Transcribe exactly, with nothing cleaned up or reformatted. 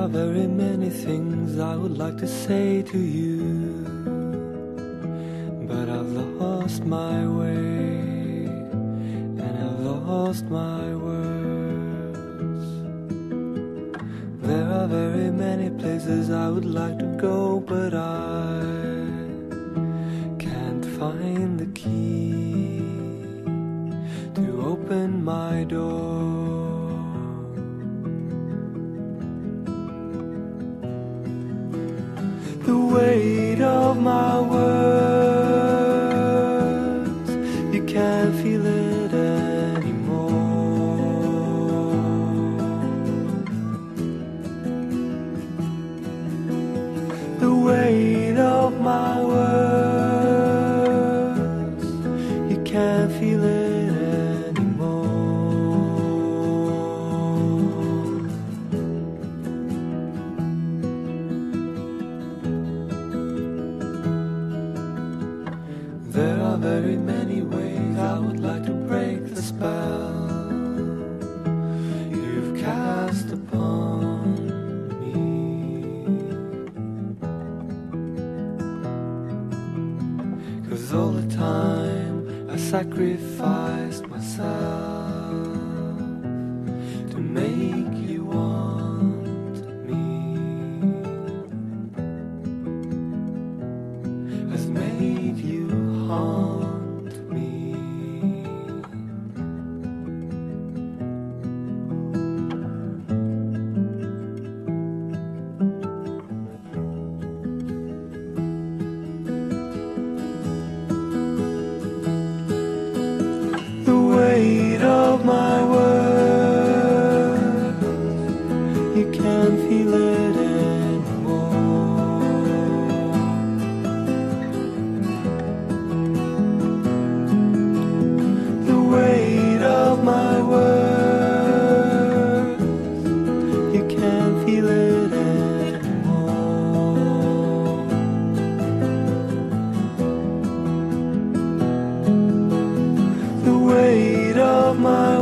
are very many things I would like to say to you, but I've lost my way and I've lost my words. There are very many places I would like to go, but I can't find the key to open my door. The weight of my words, you can't feel it anymore. The weight of my words, you can't feel it There are very many ways I would like to break the spell you've cast upon me. 'Cause all the time I sacrificed myself to make you want me, has made you haunt me. The weight of my words, you can't feel it anymore. The weight of my words, you can't feel it anymore. The weight of my